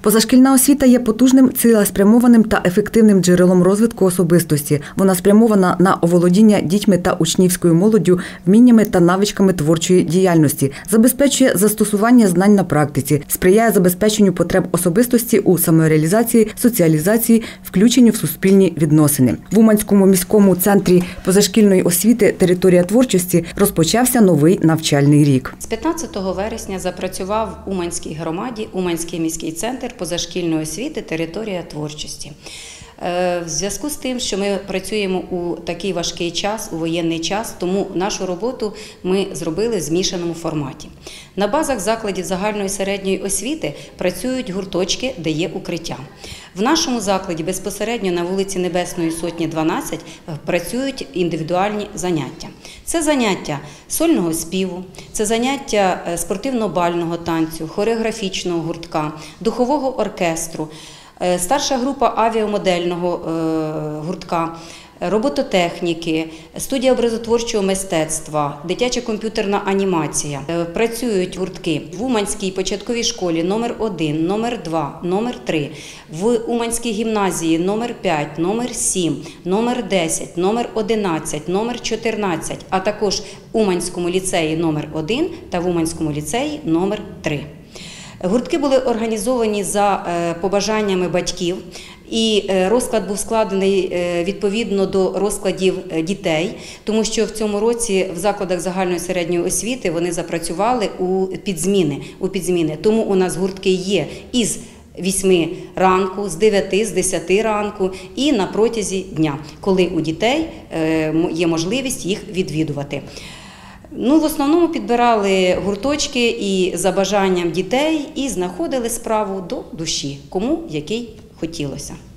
Позашкільна освіта є потужним, цілеспрямованим та ефективним джерелом розвитку особистості. Вона спрямована на оволодіння дітьми та учнівською молоддю вміннями та навичками творчої діяльності, забезпечує застосування знань на практиці, сприяє забезпеченню потреб особистості у самореалізації, соціалізації, включенню в суспільні відносини. В Уманському міському центрі позашкільної освіти «Територія творчості» розпочався новий навчальний рік. З 15 вересня запрацював в Уманській громаді Уманський міський центр позашкільної освіти «Територія творчості». В зв'язку з тим, що ми працюємо у такий важкий час, у воєнний час, тому нашу роботу ми зробили в змішаному форматі. На базах закладів загальної середньої освіти працюють гурточки, де є укриття. В нашому закладі безпосередньо на вулиці Небесної Сотні, 12 працюють індивідуальні заняття. Це заняття сольного співу, це заняття спортивно-бального танцю, хореографічного гуртка, духового оркестру, старша група авіамодельного гуртка, робототехніки, студія образотворчого мистецтва, дитяча комп'ютерна анімація. Працюють гуртки в Уманській початковій школі номер 1, номер 2, номер 3, в Уманській гімназії номер 5, номер 7, номер 10, номер 11, номер 14, а також в Уманському ліцеї номер 1 та в Уманському ліцеї номер 3. Гуртки були організовані за побажаннями батьків, і розклад був складений відповідно до розкладів дітей, тому що в цьому році в закладах загальної середньої освіти вони запрацювали у підзміни. Тому у нас гуртки є із 8 ранку, з 9, з 10 ранку і на протязі дня, коли у дітей є можливість їх відвідувати. В основному підбирали гурточки і за бажанням дітей і знаходили справу до душі, кому який хотілося.